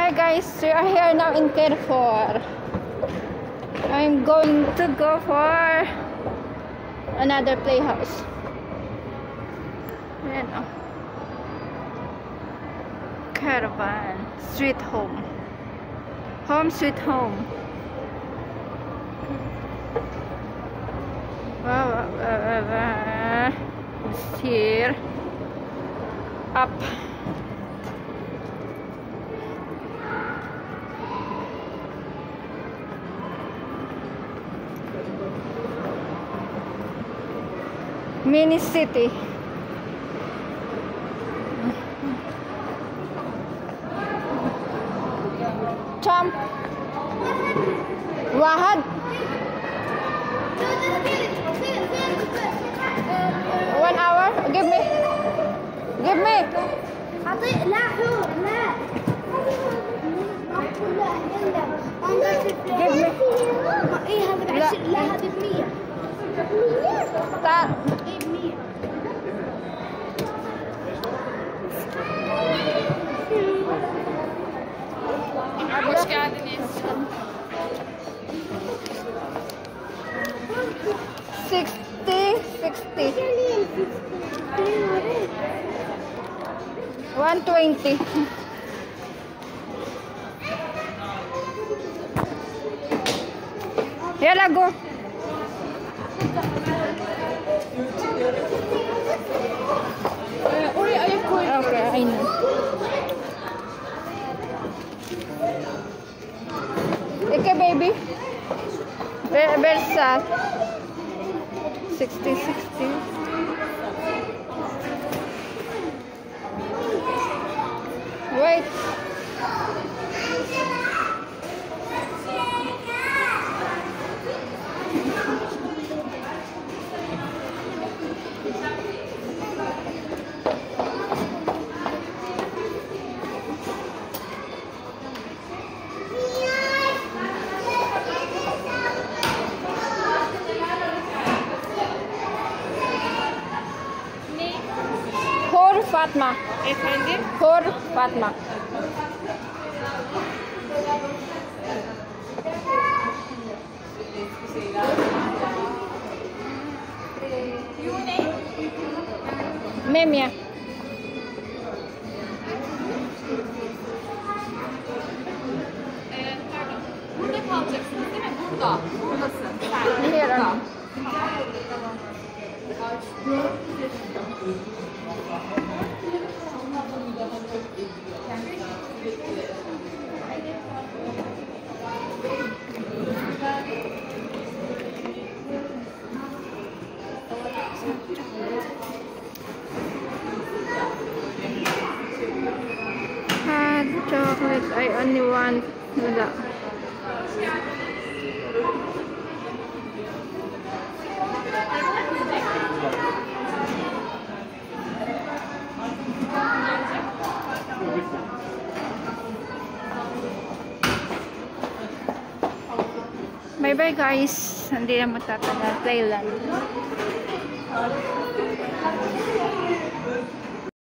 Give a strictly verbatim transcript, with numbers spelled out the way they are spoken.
Hi guys, we are here now in Carrefour. I'm going to go for another playhouse. Ayan o. Caravan. Sweet home. Home sweet home. Wow, wow, wow, wow. It's here. Up. Mini city. Champ. Wahad. One hour. Give me. Give me. أعطي لا حور لا. Give me. إيه هذا بعشر لا هذا بمية. Ta. إيه بمية. Hoş geldiniz. Sixty, sixty. One twenty. Yalla go. Okay, I know. Okay, baby. Versa. Sixty, sixty. Wait. Fatma. Efendim? Hor Fatma. Your name? Memya. Ee, pardon. Burada kalacaksınız değil mi? Burada. Buradasın. Sen. Here. Burada. Had chocolate. I only want wala. Bye bye guys. Hindi na matatagal. Thailand.